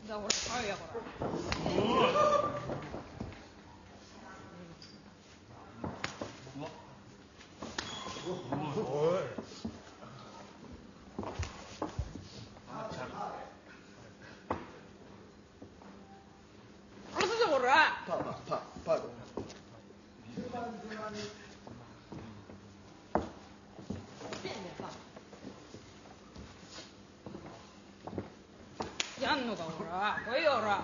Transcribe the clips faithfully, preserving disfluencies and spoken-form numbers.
じゃあ俺買うやからやんのかほら来いよほら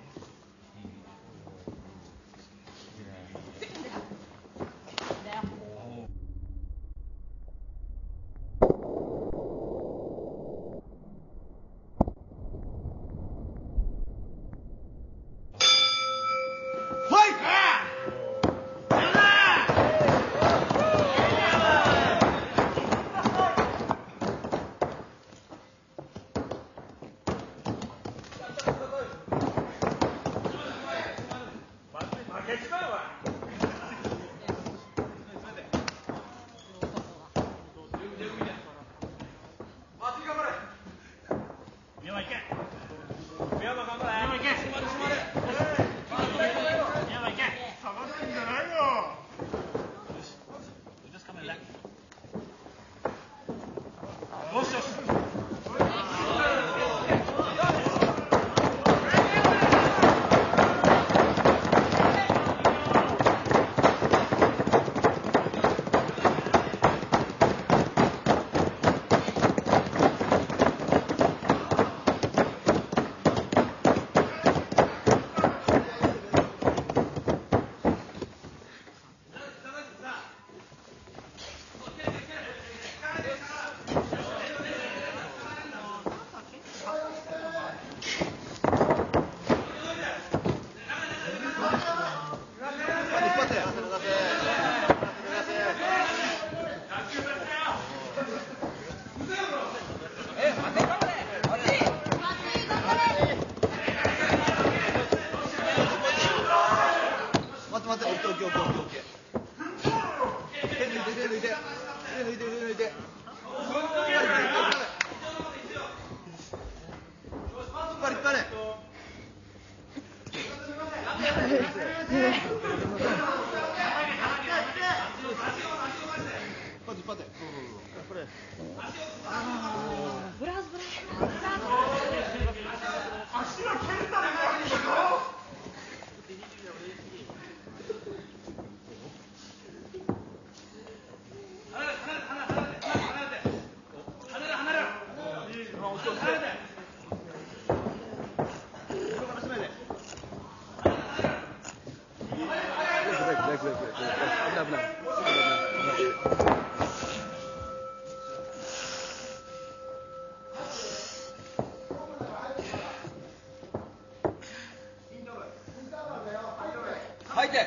入って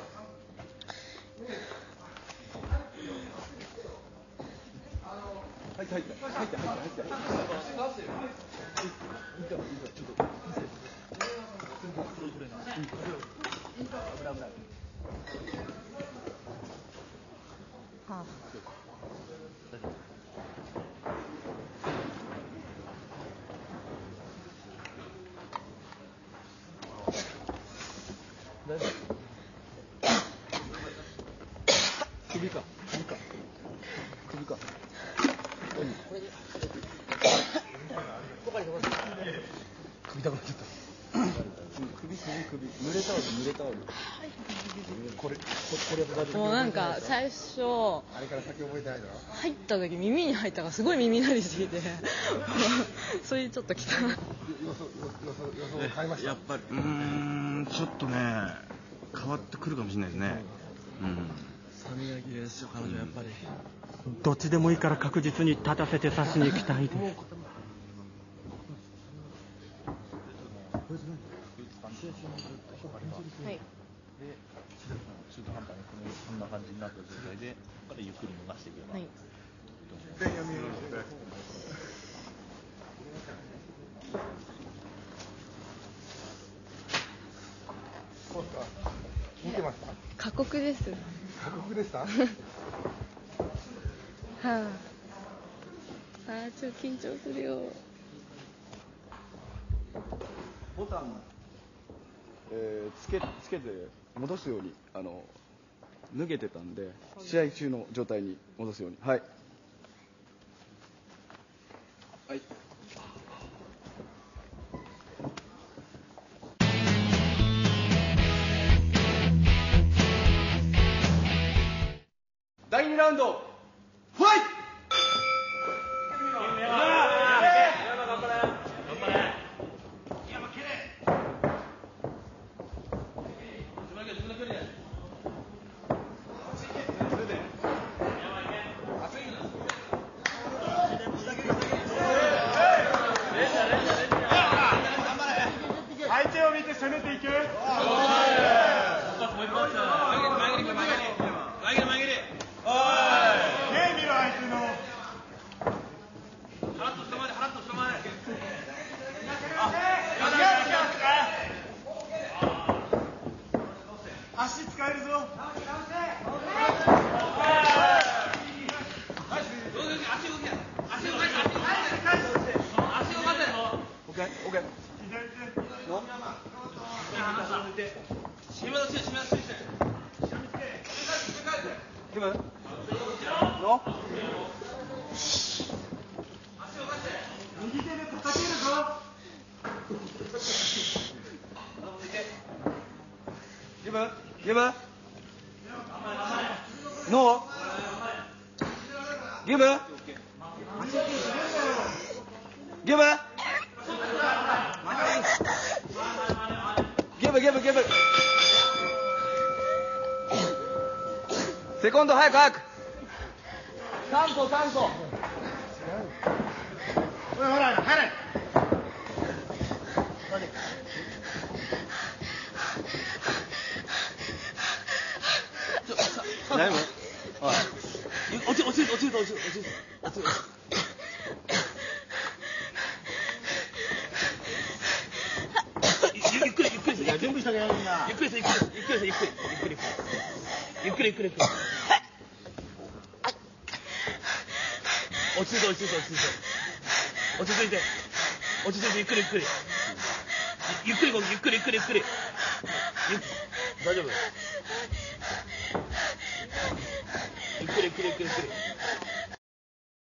入って入って入って入って入ってはあ首か首か首か首痛くなっちゃった首首首濡れタオル濡れタオルこれこれもうなんか最初あれから先覚えてないだろ入った時耳に入ったからすごい耳鳴りすぎてそれちょっときた予想予想予想変えましたやっぱりうーんちょっとね変わってくるかもしれないですねうん三宮切れですよ彼女やっぱりどっちでもいいから確実に立たせて刺しに行きたいですはいで中途半端にこんな感じになった状態でここからゆっくり伸ばしていけば、 はいで読みますねそうですか見てました過酷です過酷でしたはああーちょっと緊張するよボタン、えー、つけつけて戻すようにあの脱げてたんで、試合中の状態に戻すように。はい。はい。だいにラウンド、ファイト。 相手を見て攻めていけ。足使えるぞ。 オッケー、オッケー。の。キム。の。 右手で叩けるぞ。 ギブギブノーギブギブギブギブギブセコンド早く早くさんこさんこほらほら入れ。 何も落ち落ちる落ちる落ちる落ちる落ちるゆっくりゆっくりいや準備したけどみんなゆっくりゆっくりゆっくりゆっくりゆっくりゆっくりゆっくりゆっくり落ち着いて落ち着いて落ち着いて落ち着いて落ち着いてゆっくりゆっくりゆっくりゆっくりゆっくりゆっくり大丈夫ゆっくりゆっくりゆっくりゆっくり